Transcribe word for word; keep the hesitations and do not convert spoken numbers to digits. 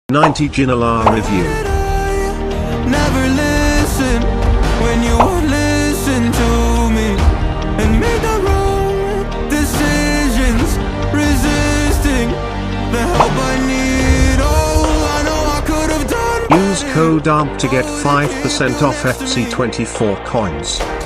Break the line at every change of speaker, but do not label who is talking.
ninety Ginola review.
Never listen when you won't listen to me and make the wrong decisions, resisting the help I need. Oh, I know I could have done
Use code A M P to get five percent off F C twenty-four coins.